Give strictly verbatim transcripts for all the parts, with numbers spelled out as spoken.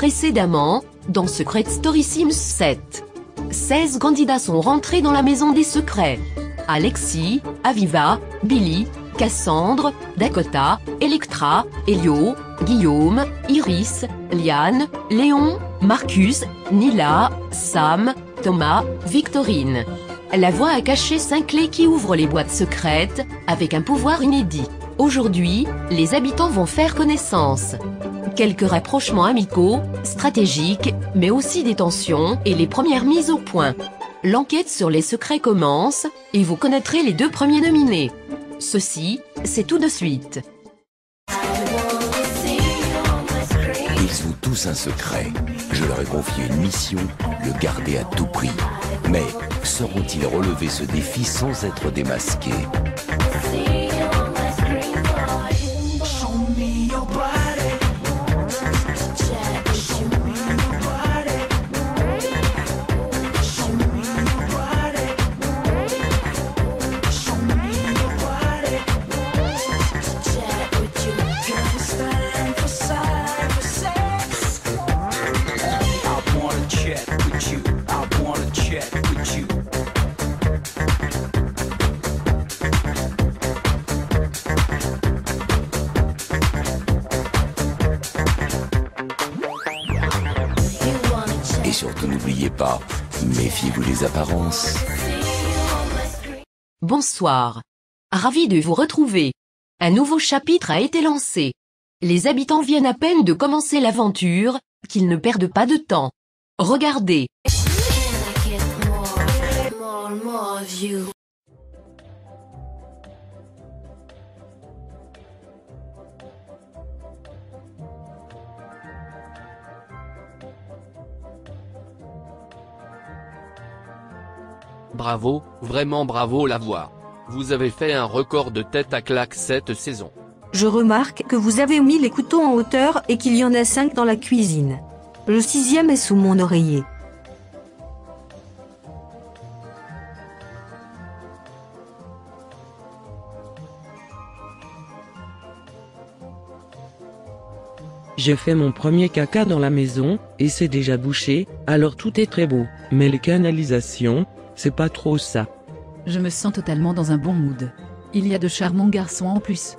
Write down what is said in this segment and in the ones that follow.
Précédemment, dans Secret Story Sims sept. seize candidats sont rentrés dans la maison des secrets. Alexis, Aviva, Billy, Cassandre, Dakota, Electra, Elio, Guillaume, Iris, Liane, Léon, Marcus, Nila, Sam, Thomas, Victorine. La voix a caché cinq clés qui ouvrent les boîtes secrètes, avec un pouvoir inédit. Aujourd'hui, les habitants vont faire connaissance. Quelques rapprochements amicaux, stratégiques, mais aussi des tensions et les premières mises au point. L'enquête sur les secrets commence, et vous connaîtrez les deux premiers nominés. Ceci, c'est tout de suite. Ils ont tous un secret. Je leur ai confié une mission, le garder à tout prix. Mais sauront-ils relever ce défi sans être démasqués ? Et surtout n'oubliez pas, méfiez-vous des apparences. Bonsoir. Ravi de vous retrouver. Un nouveau chapitre a été lancé. Les habitants viennent à peine de commencer l'aventure, qu'ils ne perdent pas de temps. Regardez. Bravo, vraiment bravo la voix. Vous avez fait un record de tête à claque cette saison. Je remarque que vous avez mis les couteaux en hauteur et qu'il y en a cinq dans la cuisine. Le sixième est sous mon oreiller. J'ai fait mon premier caca dans la maison, et c'est déjà bouché, alors tout est très beau. Mais les canalisations, c'est pas trop ça. Je me sens totalement dans un bon mood. Il y a de charmants garçons en plus.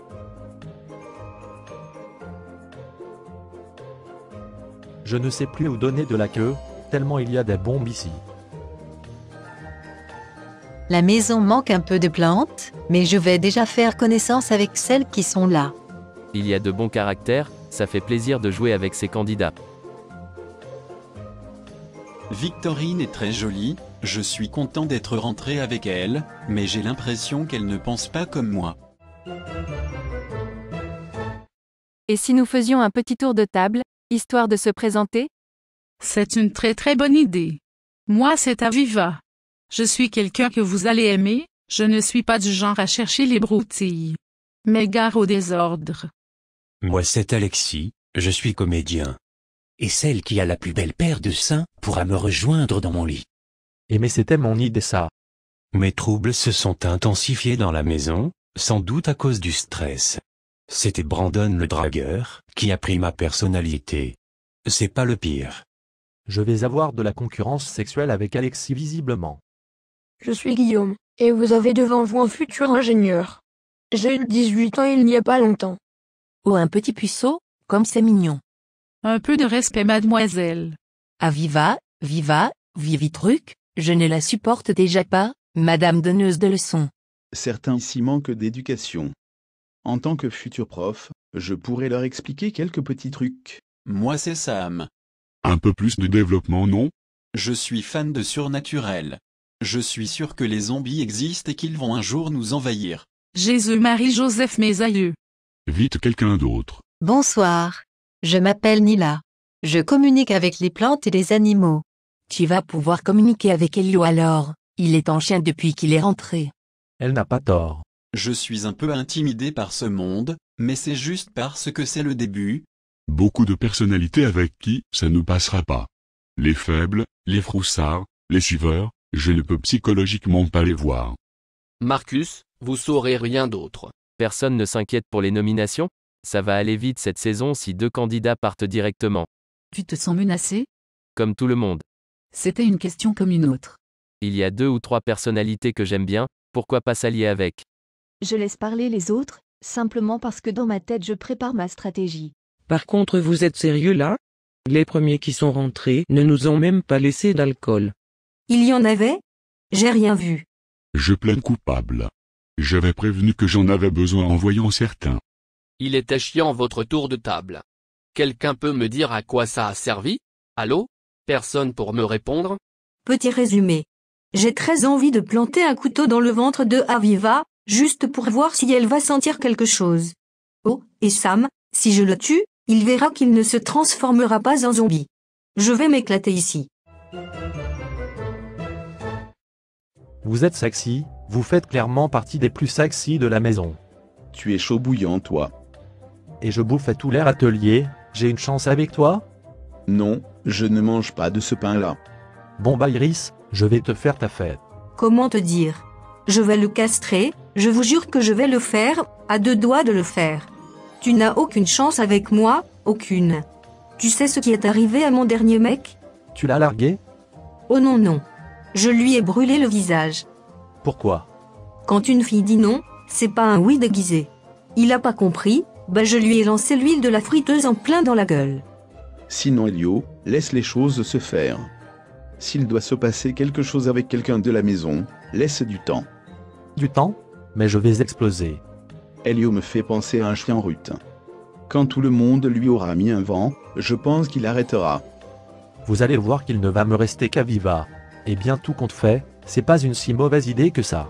Je ne sais plus où donner de la queue, tellement il y a des bombes ici. La maison manque un peu de plantes, mais je vais déjà faire connaissance avec celles qui sont là. Il y a de bons caractères, ça fait plaisir de jouer avec ces candidats. Victorine est très jolie, je suis content d'être rentré avec elle, mais j'ai l'impression qu'elle ne pense pas comme moi. Et si nous faisions un petit tour de table, histoire de se présenter ? C'est une très très bonne idée. Moi c'est Aviva. Je suis quelqu'un que vous allez aimer, je ne suis pas du genre à chercher les broutilles. Mais gare au désordre. Moi c'est Alexis, je suis comédien. Et celle qui a la plus belle paire de seins pourra me rejoindre dans mon lit. Et mais c'était mon idée ça. Mes troubles se sont intensifiés dans la maison, sans doute à cause du stress. C'était Brandon le dragueur, qui a pris ma personnalité. C'est pas le pire. Je vais avoir de la concurrence sexuelle avec Alexis visiblement. Je suis Guillaume, et vous avez devant vous un futur ingénieur. J'ai eu dix-huit ans il n'y a pas longtemps. Oh un petit puceau, comme c'est mignon. Un peu de respect mademoiselle. Aviva, Viva, Vivitruc, je ne la supporte déjà pas, madame donneuse de leçons. Certains s'y manquent d'éducation. En tant que futur prof, je pourrais leur expliquer quelques petits trucs. Moi c'est Sam. Un peu plus de développement, non ? Je suis fan de surnaturel. Je suis sûr que les zombies existent et qu'ils vont un jour nous envahir. Jésus Marie Joseph mes aïeux. Vite quelqu'un d'autre. Bonsoir. Je m'appelle Nila. Je communique avec les plantes et les animaux. Tu vas pouvoir communiquer avec Elio alors. Il est en chien depuis qu'il est rentré. Elle n'a pas tort. Je suis un peu intimidé par ce monde, mais c'est juste parce que c'est le début. Beaucoup de personnalités avec qui ça ne passera pas. Les faibles, les froussards, les suiveurs, je ne peux psychologiquement pas les voir. Marcus, vous saurez rien d'autre. Personne ne s'inquiète pour les nominations ? Ça va aller vite cette saison si deux candidats partent directement. Tu te sens menacé? Comme tout le monde. C'était une question comme une autre. Il y a deux ou trois personnalités que j'aime bien, pourquoi pas s'allier avec? Je laisse parler les autres, simplement parce que dans ma tête je prépare ma stratégie. Par contre, vous êtes sérieux là? Les premiers qui sont rentrés ne nous ont même pas laissé d'alcool. Il y en avait? J'ai rien vu. Je plaide coupable. J'avais prévenu que j'en avais besoin en voyant certains. Il était chiant votre tour de table. Quelqu'un peut me dire à quoi ça a servi? Allô? Personne pour me répondre? Petit résumé. J'ai très envie de planter un couteau dans le ventre de Aviva, juste pour voir si elle va sentir quelque chose. Oh, et Sam, si je le tue, il verra qu'il ne se transformera pas en zombie. Je vais m'éclater ici. Vous êtes sexy, vous faites clairement partie des plus sexy de la maison. Tu es chaud bouillant, toi. Et je bouffe à tout l'air atelier, j'ai une chance avec toi? Non, je ne mange pas de ce pain-là. Bon bah Iris, je vais te faire ta fête. Comment te dire? Je vais le castrer, je vous jure que je vais le faire, à deux doigts de le faire. Tu n'as aucune chance avec moi, aucune. Tu sais ce qui est arrivé à mon dernier mec? Tu l'as largué? Oh non non. Je lui ai brûlé le visage. Pourquoi? Quand une fille dit non, c'est pas un oui déguisé. Il a pas compris, bah je lui ai lancé l'huile de la friteuse en plein dans la gueule. Sinon Elio, laisse les choses se faire. S'il doit se passer quelque chose avec quelqu'un de la maison, laisse du temps. Du temps? Mais je vais exploser. Elio me fait penser à un chien rut. Quand tout le monde lui aura mis un vent, je pense qu'il arrêtera. Vous allez voir qu'il ne va me rester qu'Aviva. Et bien tout compte fait, c'est pas une si mauvaise idée que ça.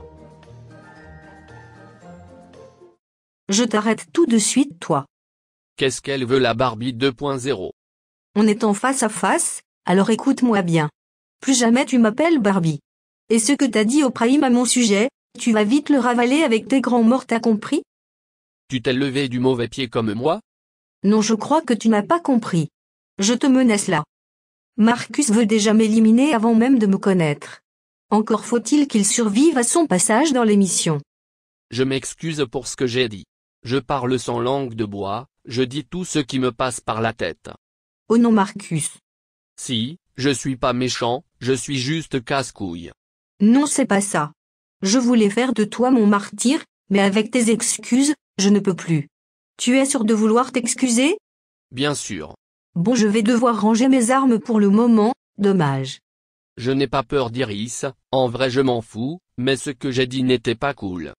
Je t'arrête tout de suite, toi. Qu'est-ce qu'elle veut la Barbie deux point zéro? On est en face à face, alors écoute-moi bien. Plus jamais tu m'appelles Barbie. Et ce que t'as dit au prime à mon sujet, tu vas vite le ravaler avec tes grands morts, t'as compris? Tu t'es levé du mauvais pied comme moi? Non, je crois que tu n'as pas compris. Je te menace là. Marcus veut déjà m'éliminer avant même de me connaître. Encore faut-il qu'il survive à son passage dans l'émission. Je m'excuse pour ce que j'ai dit. Je parle sans langue de bois, je dis tout ce qui me passe par la tête. Oh non Marcus. Si, je suis pas méchant, je suis juste casse-couille. Non, c'est pas ça. Je voulais faire de toi mon martyr, mais avec tes excuses, je ne peux plus. Tu es sûr de vouloir t'excuser? Bien sûr. Bon, je vais devoir ranger mes armes pour le moment, dommage. Je n'ai pas peur d'Iris, en vrai je m'en fous, mais ce que j'ai dit n'était pas cool.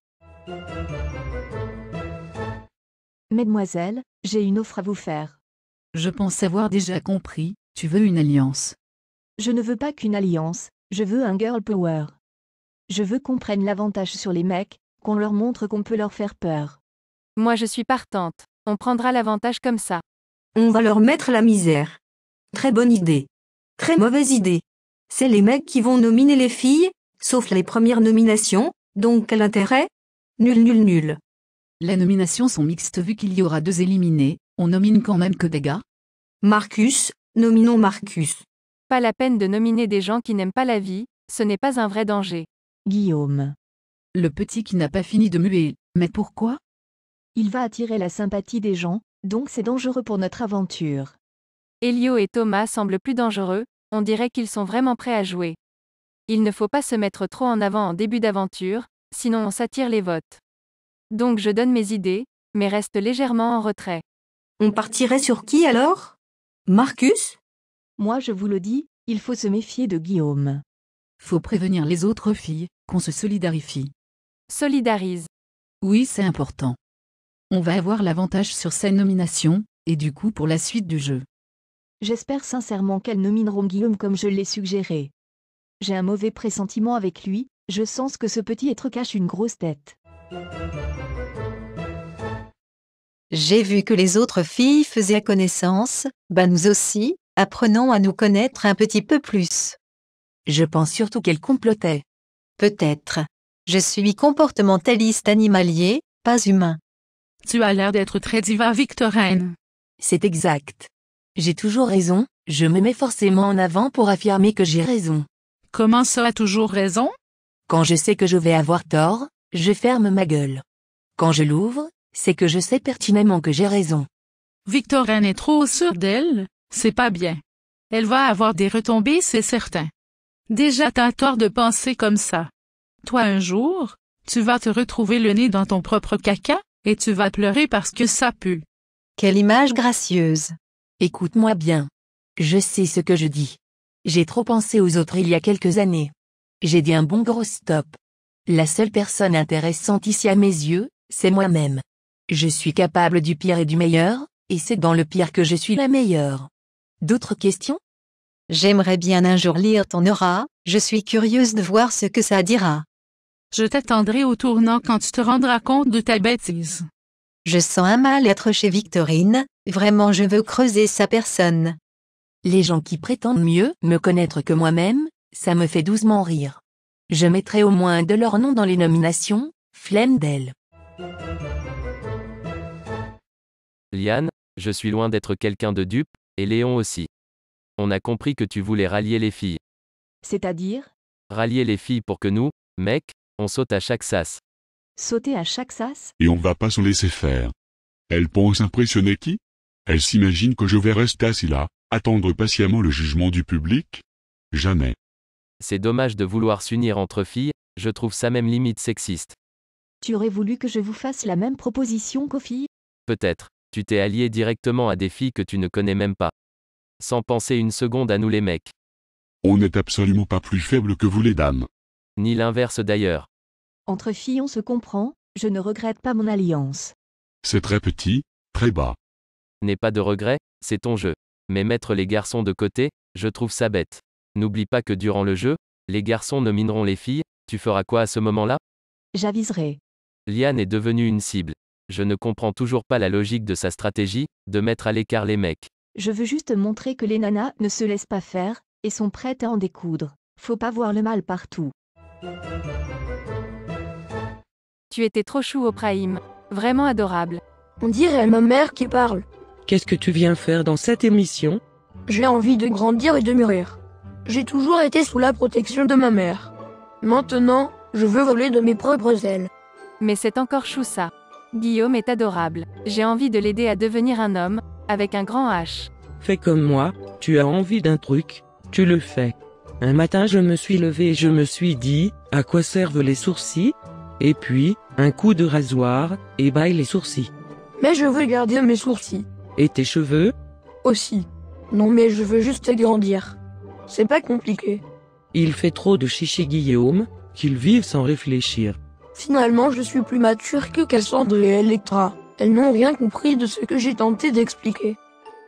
Mesdemoiselles, j'ai une offre à vous faire. Je pense avoir déjà compris, tu veux une alliance. Je ne veux pas qu'une alliance, je veux un girl power. Je veux qu'on prenne l'avantage sur les mecs, qu'on leur montre qu'on peut leur faire peur. Moi je suis partante, on prendra l'avantage comme ça. On va leur mettre la misère. Très bonne idée. Très mauvaise idée. C'est les mecs qui vont nominer les filles, sauf les premières nominations, donc quel intérêt? Nul nul nul. Les nominations sont mixtes vu qu'il y aura deux éliminés, on nomine quand même que des gars? Marcus, nominons Marcus. Pas la peine de nominer des gens qui n'aiment pas la vie, ce n'est pas un vrai danger. Guillaume. Le petit qui n'a pas fini de muer, mais pourquoi? Il va attirer la sympathie des gens, donc c'est dangereux pour notre aventure. Elio et Thomas semblent plus dangereux, on dirait qu'ils sont vraiment prêts à jouer. Il ne faut pas se mettre trop en avant en début d'aventure, sinon on s'attire les votes. Donc je donne mes idées, mais reste légèrement en retrait. On partirait sur qui alors? Marcus? Moi je vous le dis, il faut se méfier de Guillaume. Faut prévenir les autres filles, qu'on se solidarifie. Solidarise. Oui, c'est important. On va avoir l'avantage sur ces nominations, et du coup pour la suite du jeu. J'espère sincèrement qu'elles nomineront Guillaume comme je l'ai suggéré. J'ai un mauvais pressentiment avec lui, je sens que ce petit être cache une grosse tête. J'ai vu que les autres filles faisaient connaissance, bah nous aussi, apprenons à nous connaître un petit peu plus. Je pense surtout qu'elle complotait. Peut-être. Je suis comportementaliste animalier, pas humain. Tu as l'air d'être très diva Victorine. C'est exact. J'ai toujours raison, je me mets forcément en avant pour affirmer que j'ai raison. Comment ça a toujours raison? Quand je sais que je vais avoir tort, je ferme ma gueule. Quand je l'ouvre, c'est que je sais pertinemment que j'ai raison. Victorine est trop sûre d'elle, C'est pas bien. Elle va avoir des retombées, c'est certain. Déjà t'as tort de penser comme ça. Toi un jour, tu vas te retrouver le nez dans ton propre caca, et tu vas pleurer parce que ça pue. Quelle image gracieuse. Écoute-moi bien. Je sais ce que je dis. J'ai trop pensé aux autres il y a quelques années. J'ai dit un bon gros stop. La seule personne intéressante ici à mes yeux, c'est moi-même. Je suis capable du pire et du meilleur, et c'est dans le pire que je suis la meilleure. D'autres questions? J'aimerais bien un jour lire ton aura, je suis curieuse de voir ce que ça dira. Je t'attendrai au tournant quand tu te rendras compte de ta bêtise. Je sens un mal-être chez Victorine, vraiment je veux creuser sa personne. Les gens qui prétendent mieux me connaître que moi-même, ça me fait doucement rire. Je mettrai au moins un de leurs noms dans les nominations, flemme d'elle. Liane, je suis loin d'être quelqu'un de dupe, et Léon aussi. On a compris que tu voulais rallier les filles. C'est-à-dire? Rallier les filles pour que nous, mecs, on saute à chaque sas. Sauter à chaque sas? Et on va pas s'en laisser faire. Elle pense impressionner qui? Elle s'imagine que je vais rester assis là, attendre patiemment le jugement du public? Jamais. C'est dommage de vouloir s'unir entre filles, je trouve ça même limite sexiste. Tu aurais voulu que je vous fasse la même proposition qu'aux filles? Peut-être. Tu t'es allié directement à des filles que tu ne connais même pas. Sans penser une seconde à nous les mecs. On n'est absolument pas plus faible que vous les dames. Ni l'inverse d'ailleurs. Entre filles on se comprend, je ne regrette pas mon alliance. C'est très petit, très bas. N'aie pas de regret, c'est ton jeu. Mais mettre les garçons de côté, je trouve ça bête. N'oublie pas que durant le jeu, les garçons nomineront les filles, tu feras quoi à ce moment-là? J'aviserai. Liane est devenue une cible. Je ne comprends toujours pas la logique de sa stratégie, de mettre à l'écart les mecs. Je veux juste montrer que les nanas ne se laissent pas faire, et sont prêtes à en découdre. Faut pas voir le mal partout. Tu étais trop chou au prime. Vraiment adorable. On dirait ma mère qui parle. Qu'est-ce que tu viens faire dans cette émission? J'ai envie de grandir et de mûrir. J'ai toujours été sous la protection de ma mère. Maintenant, je veux voler de mes propres ailes. Mais c'est encore chou ça. Guillaume est adorable. J'ai envie de l'aider à devenir un homme, avec un grand H. Fais comme moi, tu as envie d'un truc, tu le fais. Un matin je me suis levé et je me suis dit, à quoi servent les sourcils? Et puis, un coup de rasoir, et bye les sourcils. Mais je veux garder mes sourcils. Et tes cheveux? Aussi. Non mais je veux juste grandir. C'est pas compliqué. Il fait trop de chichi Guillaume, qu'il vive sans réfléchir. Finalement je suis plus mature que Cassandre et Electra. Elles n'ont rien compris de ce que j'ai tenté d'expliquer.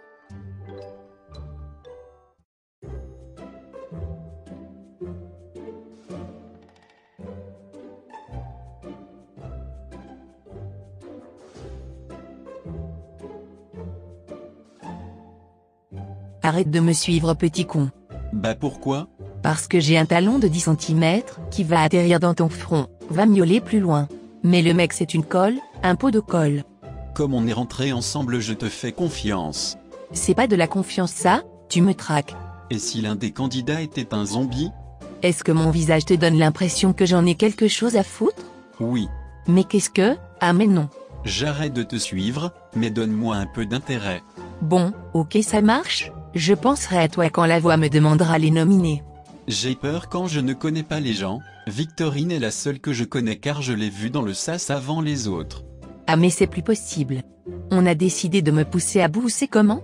Arrête de me suivre, petit con. Bah pourquoi? Parce que j'ai un talon de dix centimètres qui va atterrir dans ton front, va miauler plus loin. Mais le mec c'est une colle, un pot de colle. Comme on est rentrés ensemble, je te fais confiance. C'est pas de la confiance ça, tu me traques. Et si l'un des candidats était un zombie? Est-ce que mon visage te donne l'impression que j'en ai quelque chose à foutre? Oui. Mais qu'est-ce que? Ah mais non. J'arrête de te suivre, mais donne-moi un peu d'intérêt. Bon, ok ça marche. Je penserai à toi quand la voix me demandera les nominer. J'ai peur quand je ne connais pas les gens. Victorine est la seule que je connais car je l'ai vue dans le sas avant les autres. Ah mais c'est plus possible. On a décidé de me pousser à bout, c'est comment?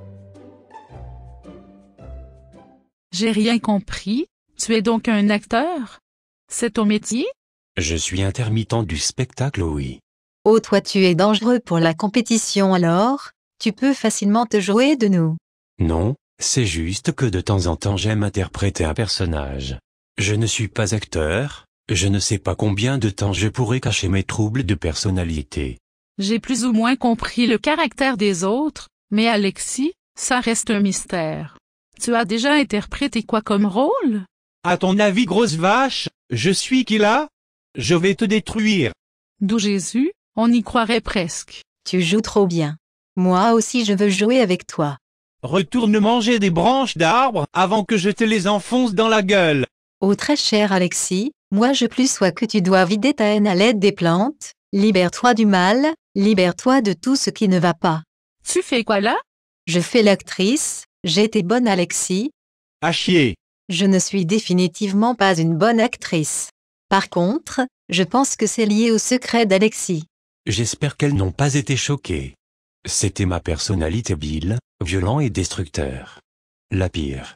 J'ai rien compris. Tu es donc un acteur? C'est ton métier? Je suis intermittent du spectacle, oui. Oh toi tu es dangereux pour la compétition alors? Tu peux facilement te jouer de nous. Non, c'est juste que de temps en temps j'aime interpréter un personnage. Je ne suis pas acteur, je ne sais pas combien de temps je pourrais cacher mes troubles de personnalité. J'ai plus ou moins compris le caractère des autres, mais Alexis, ça reste un mystère. Tu as déjà interprété quoi comme rôle? À ton avis, grosse vache, je suis qui là? Je vais te détruire. D'où Jésus, on y croirait presque. Tu joues trop bien. Moi aussi je veux jouer avec toi. Retourne manger des branches d'arbres avant que je te les enfonce dans la gueule. Oh très cher Alexis, moi je plus sois que tu dois vider ta haine à l'aide des plantes. Libère-toi du mal, libère-toi de tout ce qui ne va pas. Tu fais quoi là? Je fais l'actrice, J'ai été bonne Alexis. À chier. Je ne suis définitivement pas une bonne actrice. Par contre, je pense que c'est lié au secret d'Alexis. J'espère qu'elles n'ont pas été choquées. C'était ma personnalité Bill, violent et destructeur. La pire.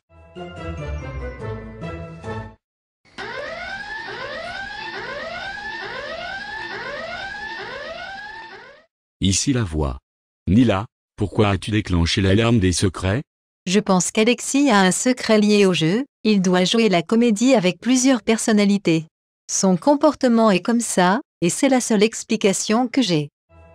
Ici la voix. Nila, pourquoi as-tu déclenché l'alarme des secrets? Je pense qu'Alexis a un secret lié au jeu, il doit jouer la comédie avec plusieurs personnalités. Son comportement est comme ça, et c'est la seule explication que j'ai.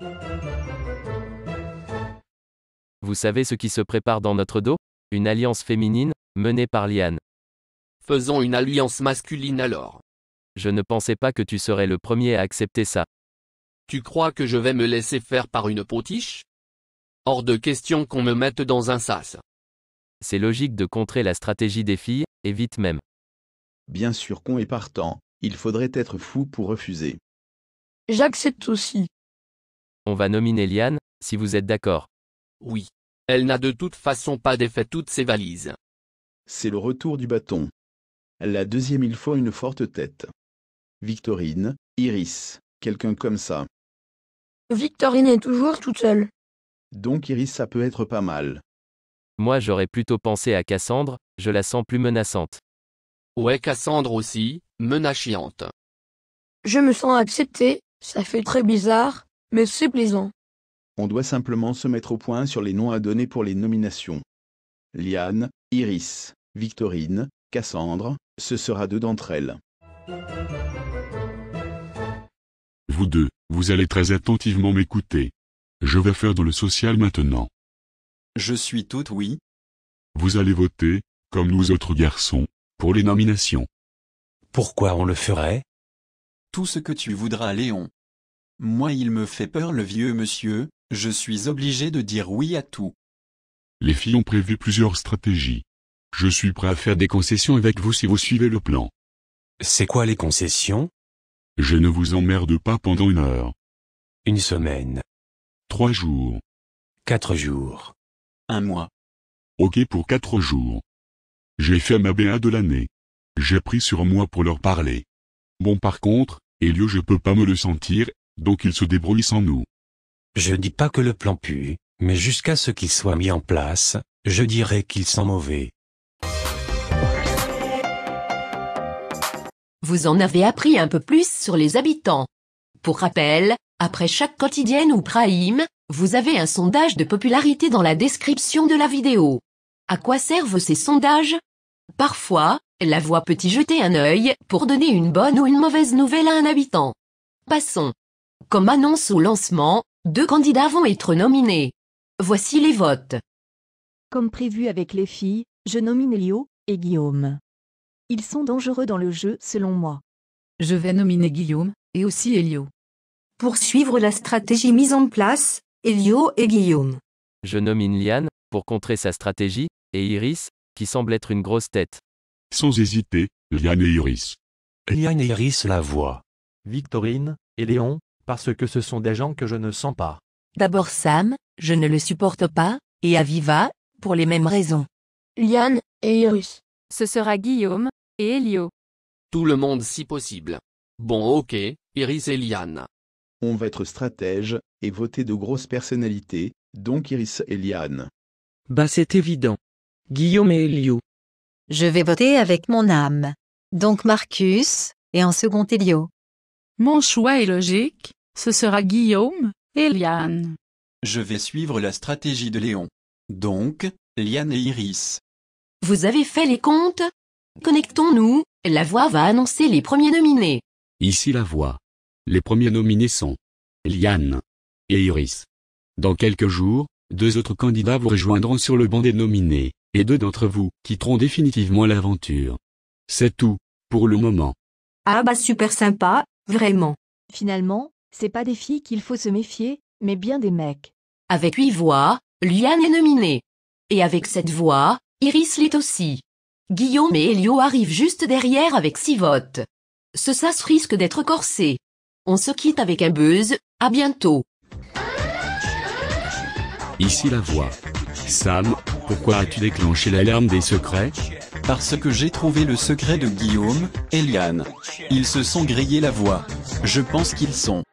Vous savez ce qui se prépare dans notre dos? Une alliance féminine, menée par Liane. Faisons une alliance masculine alors. Je ne pensais pas que tu serais le premier à accepter ça. Tu crois que je vais me laisser faire par une potiche? Hors de question qu'on me mette dans un sas. C'est logique de contrer la stratégie des filles, et vite même. Bien sûr qu'on est partant, il faudrait être fou pour refuser. J'accepte aussi. On va nominer Liane, si vous êtes d'accord. Oui. Elle n'a de toute façon pas défait toutes ses valises. C'est le retour du bâton. La deuxième, il faut une forte tête. Victorine, Iris, quelqu'un comme ça. Victorine est toujours toute seule. Donc Iris, ça peut être pas mal. Moi j'aurais plutôt pensé à Cassandre, je la sens plus menaçante. Ouais, Cassandre aussi, menaçante. Je me sens accepté, ça fait très bizarre, mais c'est plaisant. On doit simplement se mettre au point sur les noms à donner pour les nominations. Liane, Iris, Victorine, Cassandre, ce sera deux d'entre elles. Vous deux, vous allez très attentivement m'écouter. Je vais faire dans le social maintenant. Je suis toute oui. Vous allez voter, comme nous autres garçons, pour les nominations. Pourquoi on le ferait? Tout ce que tu voudras, Léon. Moi, il me fait peur le vieux monsieur, je suis obligé de dire oui à tout. Les filles ont prévu plusieurs stratégies. Je suis prêt à faire des concessions avec vous si vous suivez le plan. C'est quoi les concessions? Je ne vous emmerde pas pendant une heure. Une semaine. Trois jours. Quatre jours. Un mois. Ok pour quatre jours. J'ai fait ma B A de l'année. J'ai pris sur moi pour leur parler. Bon par contre, Elio je peux pas me le sentir, donc il se débrouille sans nous. Je dis pas que le plan pue, mais jusqu'à ce qu'il soit mis en place, je dirais qu'il sent mauvais. Vous en avez appris un peu plus sur les habitants. Pour rappel, après chaque quotidienne ou prime, vous avez un sondage de popularité dans la description de la vidéo. À quoi servent ces sondages? Parfois, la voix peut y jeter un œil pour donner une bonne ou une mauvaise nouvelle à un habitant. Passons. Comme annonce au lancement, deux candidats vont être nominés. Voici les votes. Comme prévu avec les filles, je nomine Elio et Guillaume. Ils sont dangereux dans le jeu selon moi. Je vais nominer Guillaume, et aussi Elio. Pour suivre la stratégie mise en place, Elio et Guillaume. Je nomine Liane, pour contrer sa stratégie, et Iris, qui semble être une grosse tête. Sans hésiter, Liane et Iris. Liane et Iris la voix. Victorine et Léon, parce que ce sont des gens que je ne sens pas. D'abord Sam, je ne le supporte pas, et Aviva, pour les mêmes raisons. Liane et Iris. Ce sera Guillaume et Elio. Tout le monde si possible. Bon ok, Iris et Liane. On va être stratège, et voter de grosses personnalités, donc Iris et Liane. Bah c'est évident. Guillaume et Elio. Je vais voter avec mon âme. Donc Marcus, et en second Elio. Mon choix est logique, ce sera Guillaume et Liane. Je vais suivre la stratégie de Léon. Donc, Liane et Iris. Vous avez fait les comptes? Connectons-nous, la voix va annoncer les premiers nominés. Ici la voix. Les premiers nominés sont Liane et Iris. Dans quelques jours, deux autres candidats vous rejoindront sur le banc des nominés, et deux d'entre vous quitteront définitivement l'aventure. C'est tout, pour le moment. Ah bah super sympa, vraiment. Finalement, c'est pas des filles qu'il faut se méfier, mais bien des mecs. Avec huit voix, Liane est nominée. Et avec sept voix, Iris l'est aussi. Guillaume et Elio arrivent juste derrière avec six votes. Ce sas risque d'être corsé. On se quitte avec un buzz, à bientôt. Ici la voix. Sam, Pourquoi as-tu déclenché l'alarme des secrets? Parce que j'ai trouvé le secret de Guillaume et Liane. Ils se sont grillés la voix. Je pense qu'ils sont.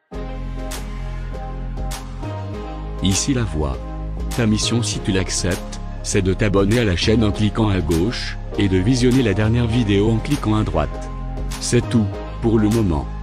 Ici la voix. Ta mission, si tu l'acceptes, c'est de t'abonner à la chaîne en cliquant à gauche, et de visionner la dernière vidéo en cliquant à droite. C'est tout, pour le moment.